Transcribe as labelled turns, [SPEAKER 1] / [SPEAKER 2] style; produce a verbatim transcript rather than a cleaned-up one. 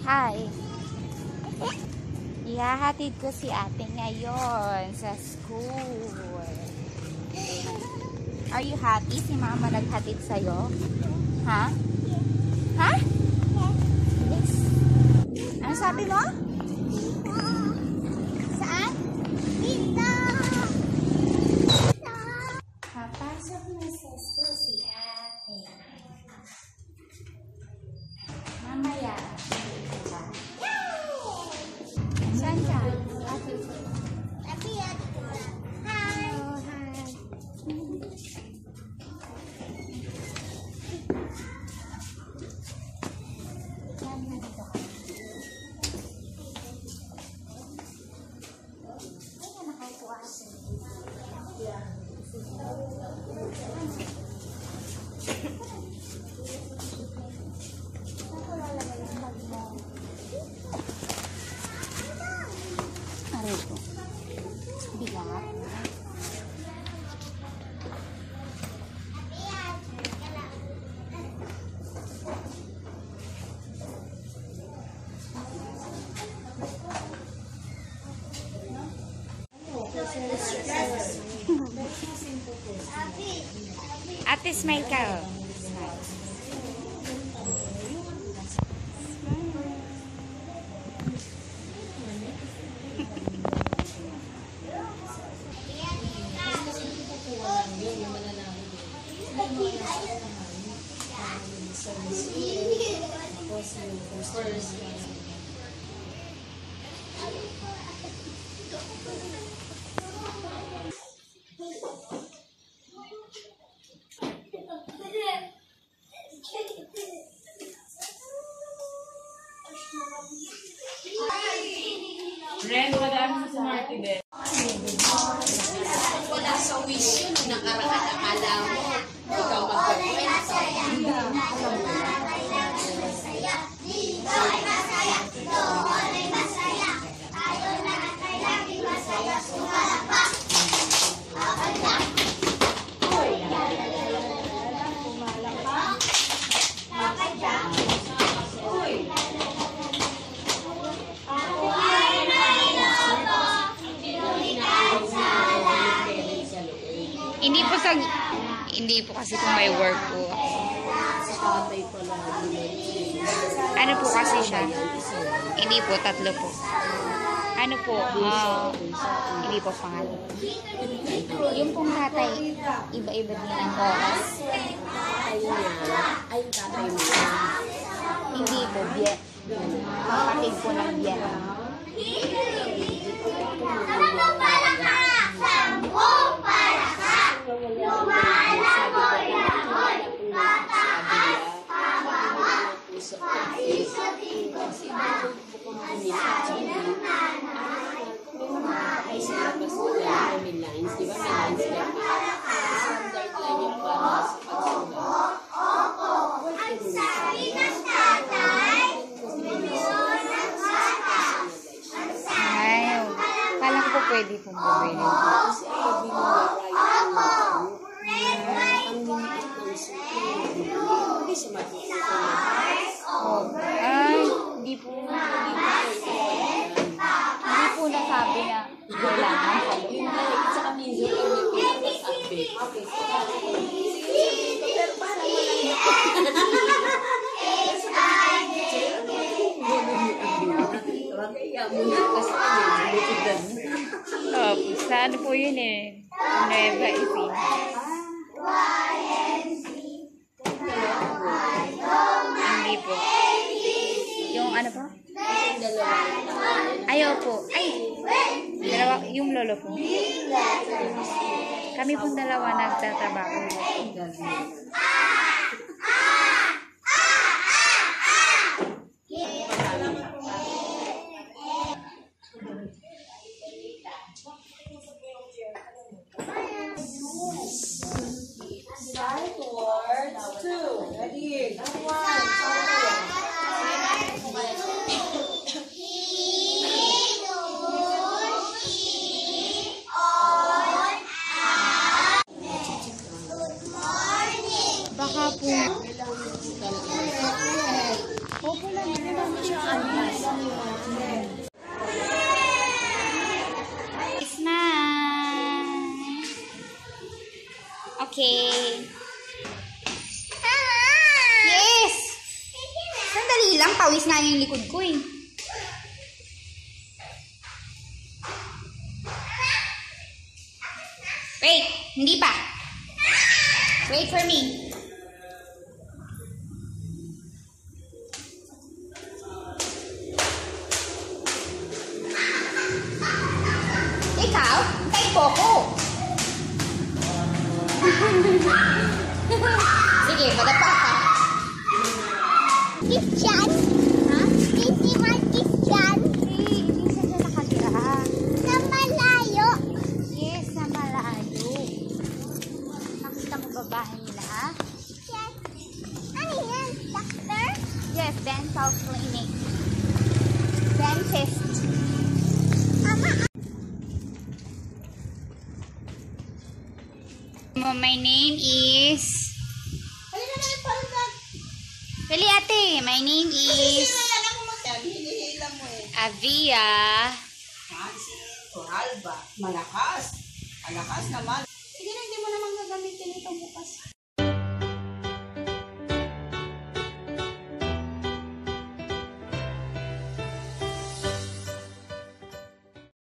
[SPEAKER 1] Hi! Ihahatid ko si ate ngayon sa school. Are you happy? Si mama naghatid sa'yo? Ha? Ha? Yes. Ano sabi mo? Saan? Dito! Papasok na sa school si ate. Mamaya. Saan ka? Ate. Ate, ate. Hi! Oh, hi. Arito. Bigat. Ate, smile ka. Smile.
[SPEAKER 2] Ren, madami sa Martin din.
[SPEAKER 3] Wala sa wish yun. Nakaraan, akala mo. Ikaw magpapay.
[SPEAKER 1] Hindi po sa hindi po kasi kung may work po. Ano po kasi siya? Hindi po, tatlo po. Ano po? Uh, hindi po pangalan. Yung pong tatay, iba-iba din ang oras.
[SPEAKER 3] Ay, tatay mo.
[SPEAKER 1] Hindi po, biya. Kapatid po ng biya. Pwede pong bumili. Oh, ay, hindi po. Hindi po nasabi na kailangan.
[SPEAKER 3] Sa kami, pero parang
[SPEAKER 1] Oh, saan po yun eh? Nueva Ecija. Hindi po. Yung ano po? Ayaw po. Ay! Dalawa, yung lolo po. Kami pong dalawa nagtatrabaho.
[SPEAKER 4] Good morning.
[SPEAKER 1] Okay. Yes! Sandali lang, pawis nga yung likod ko eh. Wait, hindi pa. Wait for me. Ikaw, kay Coco. Sige, madapa ka.
[SPEAKER 4] Christian?
[SPEAKER 1] Ha?
[SPEAKER 4] Hindi man Christian?
[SPEAKER 1] Hindi, hindi siya dyan nakatira.
[SPEAKER 4] Sa malayo.
[SPEAKER 1] Yes, sa malayo. Nakita mo ba bahay nila, ha?
[SPEAKER 4] Yes. Ano yan? Doctor?
[SPEAKER 1] Yes, dental clinic. Dentist.
[SPEAKER 4] Ama,
[SPEAKER 1] Mo, my name is...
[SPEAKER 3] Halika na yung palda.
[SPEAKER 1] Dali ate, my name is...
[SPEAKER 3] Sira na ako magyan. Hinihila mo eh.
[SPEAKER 1] Avia.
[SPEAKER 3] Nancy, Toralba. Malakas. Malakas naman. Sige na, hindi mo naman gagamitin ito bukas.